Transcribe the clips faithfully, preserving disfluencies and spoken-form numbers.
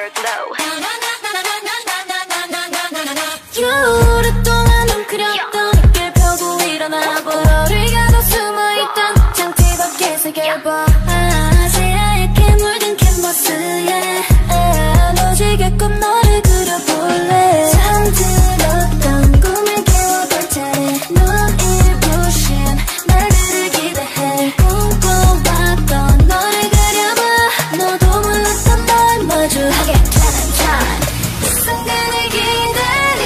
EVERGLOW. 오랫동안 웅크렸던 길 펴고 일어나봐. 우리가 더 숨어있던 장치 밖에 새겨봐. 아, 새하얗게 물든 캔버스에 너 지게끔 너를 그려볼래. 잠들었던 꿈을 깨워볼 차례. 눈이 부신 날들을 기대해. 꿈꿔왔던 너를 그려봐. 너도 몰랐던 널 마주하게 되는 time. 이 순간을 기다리.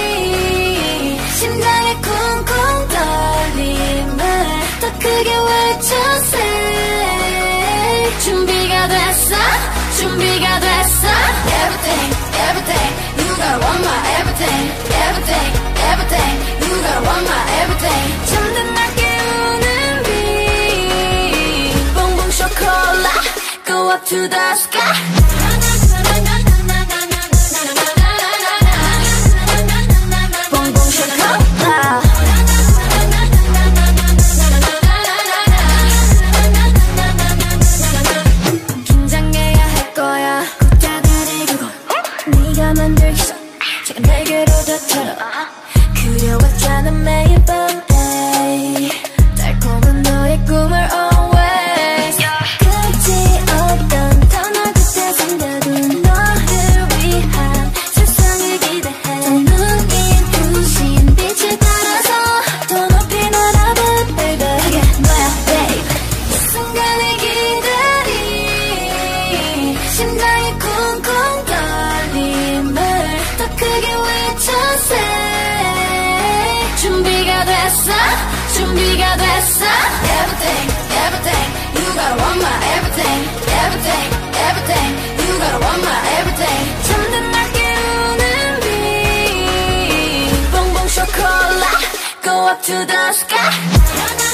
심장에 쿵쿵 떨림을 더 크게 외쳐세. 준비가 됐어, 준비가 됐어. Everything, everything, you gotta want my everything. Everything, everything, you gotta want my everything. 잠든 날 깨우는 빛. Bon Bon Chocolat, go up to the sky. Bon Bon Chocolat. 긴장해야 할 거야. 국자들이 그걸 네가 만들기 전 지금 내게로 되돌아. 그려왔잖아 매일 밤. 에이, 달콤한 너의 꿈을 always. 끝이 없던 터널 끝에 생각은 너를 위한 세상을 기대해. 눈이 부신 빛을 따라서 더 높이 날아봐 baby. 그게 너야 babe. 이 순간을 기다리. 심장이 쿵쿵 떨림을 더 크게 외쳐세. 준비가 됐어, 준비가 됐어. Everything, everything, you gotta want my everything. Everything, everything, you gotta want my everything. 잠든 날 깨우는 빛. Bon Bon Chocolat, go up to the sky.